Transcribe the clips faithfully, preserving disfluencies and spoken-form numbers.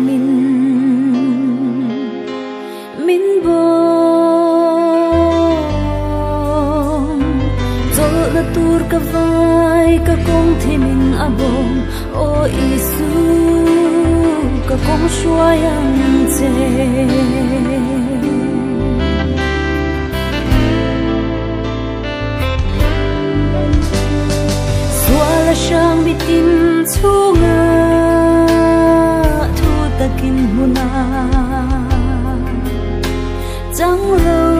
min min bo zo la tur ka vai ka kong thi min abong o Isu ka kong shuayang che swala shang bitin chunga thu takin huna chẳng lâu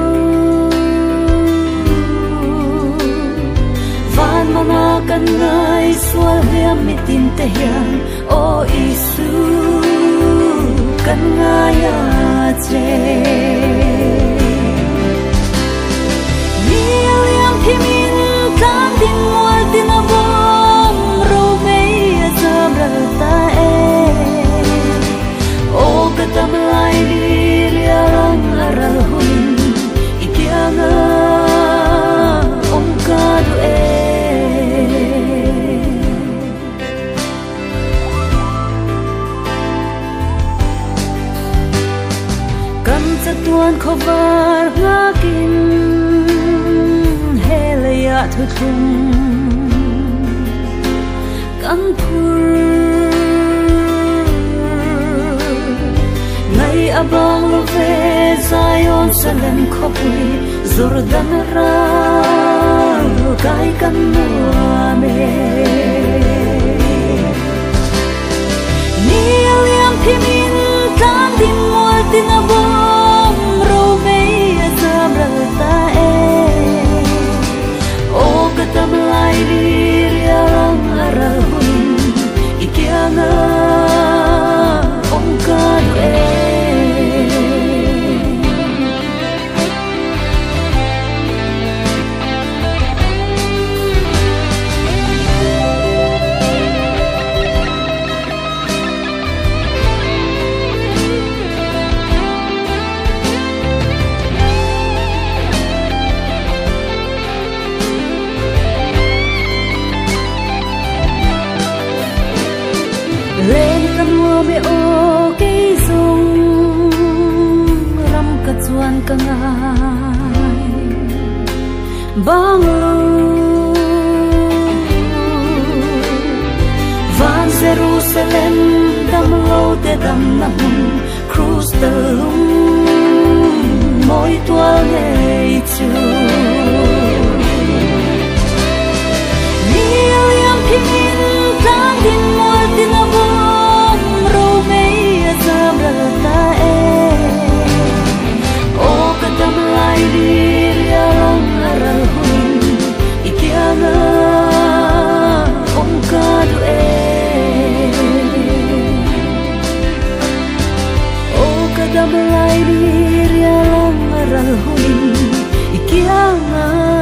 van mana kan ngai swal hiam mi tin te hian o Isu kan ngai a che William Thimin kan din wal din abong ro mei azam ta e o katam lai li riang aral hun ikianga om kadu e kan chatuan khovar ngakin helaya thuthum kan phur ngai abang lo ve Zion Salem khopui Jordan ra kai kan nuame Niliam thimin kan din mol tin abong ro mei azam ra ta e o katam lai ri riang aral hun ikianga om kadu e lên cam mưa mê ô cây dung ram cắt chuan cả ngày bang lâu van Jerusalem đam lâu te đam nằm cruise tơ lung mỗi tua ngày chiều William Thimin kan din mol din abong ro mei azam ra ta e o kadam lai ri riang aral hun ikianga om kadu e o kadam lai ri riang aral hun ikianga